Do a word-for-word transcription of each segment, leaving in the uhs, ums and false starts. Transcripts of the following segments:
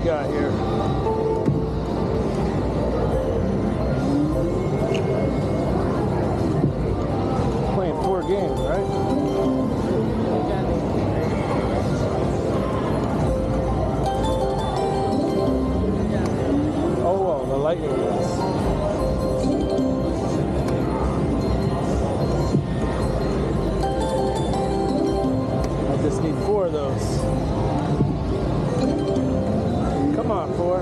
got here? Playing four games, right? Oh, well, the lightning is. I just need four of those. Come on, four.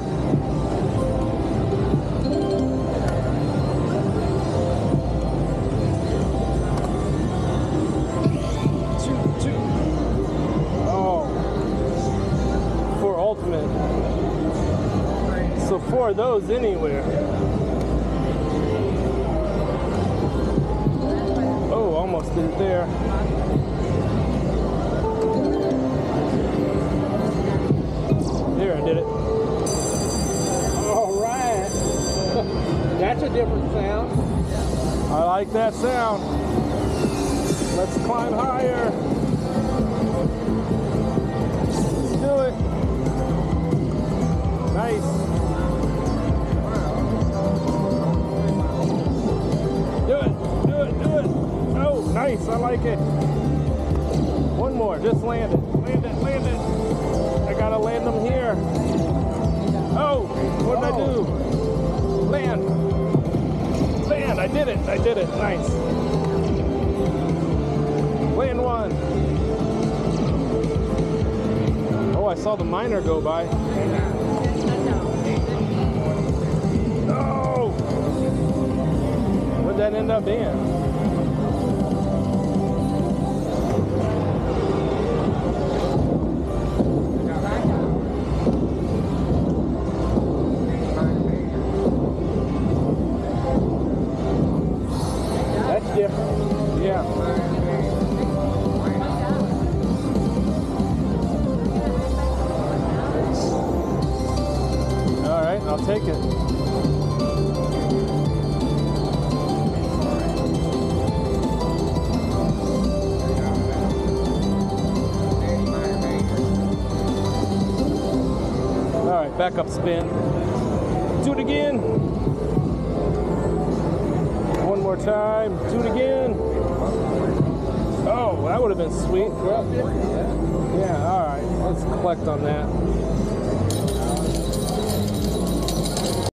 Two, two. Oh. Four ultimate. So four of those anywhere. Oh, almost did it there. There, I did it. All right. That's a different sound. I like that sound. Let's climb higher. Let's do it. Nice. Do it, do it, do it. Oh, nice, I like it. One more, just land it, land it, land it. I gotta land them here. Oh, what did I do? Land. Land, I did it, I did it, nice. Land one. Oh, I saw the miner go by. No! What'd that end up being? Different. Yeah. All right, I'll take it. All right, back up spin. Do it again. One more time. Do it again. Oh, that would have been sweet. Yeah, all right. Let's collect on that.